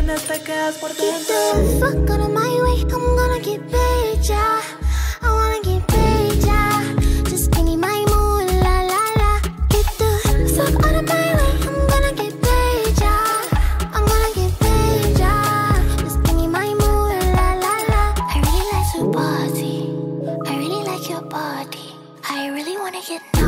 tienes te quedas por Get dentro. the fuck out of my way, I'm gonna get paid, yeah. I wanna get paid, yeah. Just give me my moolah, la la. Get the fuck out of my way, I'm gonna get paid, yeah. I'm gonna get paid, yeah. Just give me my moolah, la la. I really like your body, I really like your body. I really wanna get